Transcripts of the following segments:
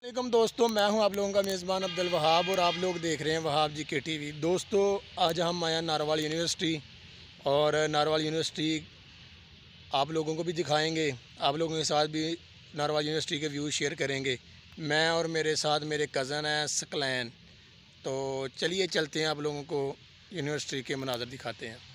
वालेकुम दोस्तों, मैं हूं आप लोगों का मेज़बान अब्दुल वहाब और आप लोग देख रहे हैं वहाब जी के टीवी। दोस्तों, आज हम आए हैं नारवाल यूनिवर्सिटी और नारवाल यूनिवर्सिटी आप लोगों को भी दिखाएंगे। आप लोगों के साथ भी नारवाल यूनिवर्सिटी के व्यू शेयर करेंगे। मैं और मेरे साथ मेरे कज़न हैं सकलैन। तो चलिए चलते हैं, आप लोगों को यूनिवर्सिटी के मनाज़र दिखाते हैं।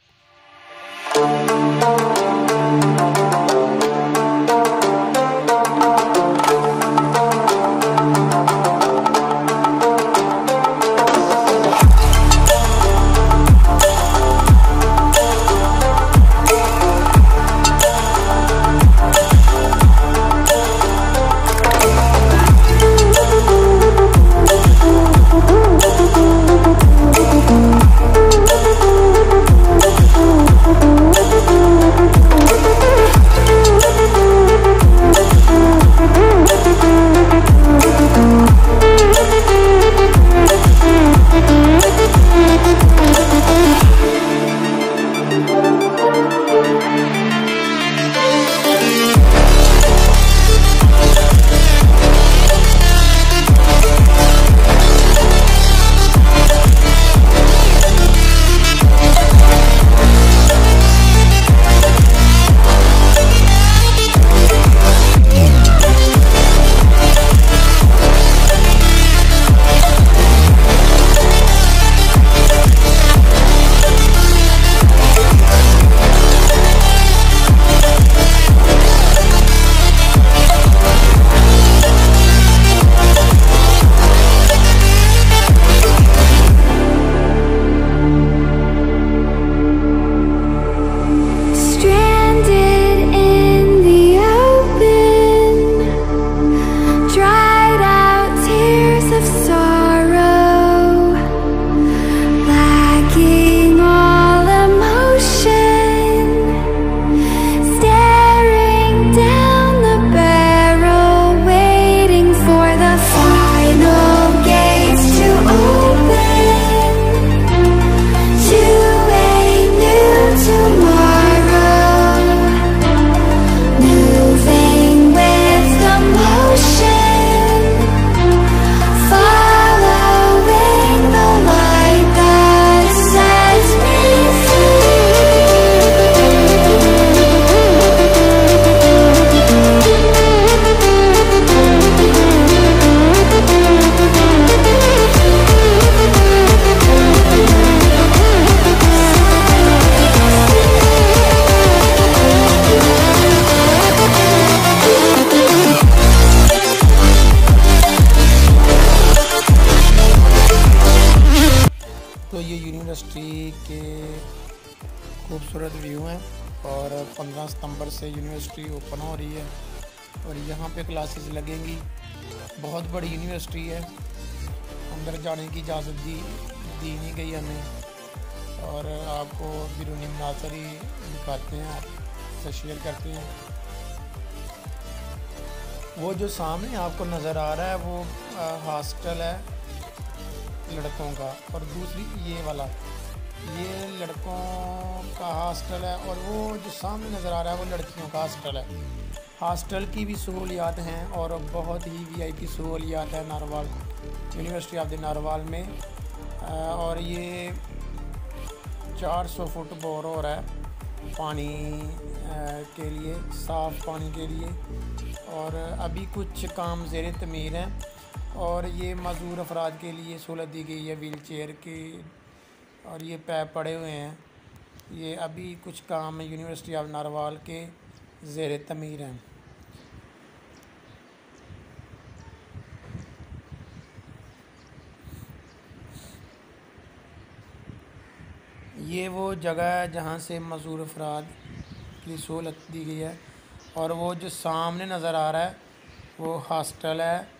तो ये यूनिवर्सिटी के खूबसूरत व्यू हैं और 15 सितंबर से यूनिवर्सिटी ओपन हो रही है और यहाँ पे क्लासेस लगेंगी। बहुत बड़ी यूनिवर्सिटी है, अंदर जाने की इजाज़त दी नहीं गई हमें और आपको बिरूनी मनाज़र ही दिखाते हैं, आपसे शेयर करते हैं। वो जो सामने आपको नज़र आ रहा है वो हॉस्टल है लड़कों का, और दूसरी ये वाला ये लड़कों का हॉस्टल है और वो जो सामने नज़र आ रहा है वो लड़कियों का हॉस्टल है। हॉस्टल की भी सहूलियात हैं और बहुत ही VIP सहूलियात है Narwal university of the Narwal में। और ये 400 फुट बोर हो रहा है पानी के लिए, साफ़ पानी के लिए, और अभी कुछ काम ज़ेर तमीर हैं और ये मज़दूर अफराद के लिए सहूलत दी गई है व्हील चेयर की, और ये पैप पड़े हुए हैं। ये अभी कुछ काम यूनिवर्सिटी ऑफ नारवाल के ज़ेर तमीर हैं। ये वो जगह है जहाँ से मज़दूर अफराद की सहूलत दी गई है और वो जो सामने नज़र आ रहा है वो हॉस्टल है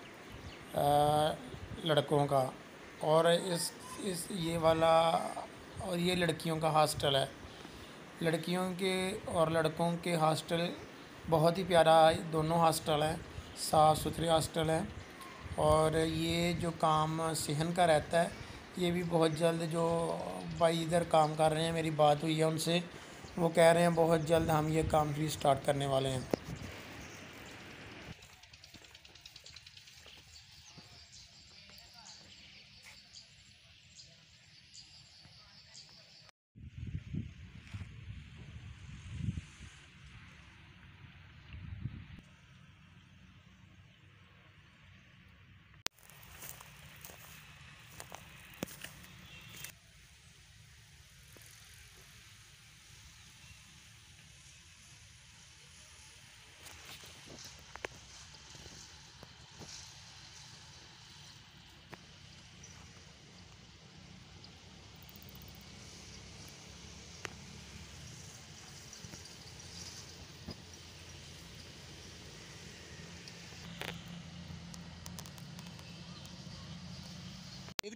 लड़कों का, और इस ये वाला और ये लड़कियों का हॉस्टल है। लड़कियों के और लड़कों के हॉस्टल बहुत ही प्यारा, दोनों हॉस्टल हैं, साफ़ सुथरे हॉस्टल हैं। और ये जो काम सहन का रहता है ये भी बहुत जल्द, जो भाई इधर काम कर रहे हैं, मेरी बात हुई है उनसे, वो कह रहे हैं बहुत जल्द हम ये काम भी स्टार्ट करने वाले हैं।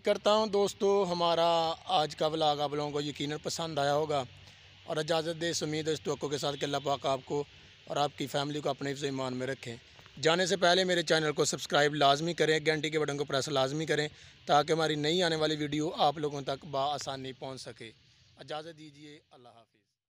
करता हूँ दोस्तों हमारा आज का व्लॉग आप लोगों को यकीनन पसंद आया होगा। और इजाज़त दे, उम्मीद है इस दुआ के साथ कि अल्लाह पाक आपको और आपकी फ़ैमिली को अपने हिफ्ज़ ईमान में रखें। जाने से पहले मेरे चैनल को सब्सक्राइब लाजमी करें, घंटी के बटन को प्रेस लाजमी करें ताकि हमारी नई आने वाली वीडियो आप लोगों तक बआसानी पहुँच सके। इजाज़त दीजिए, अल्लाह हाफ़िज़।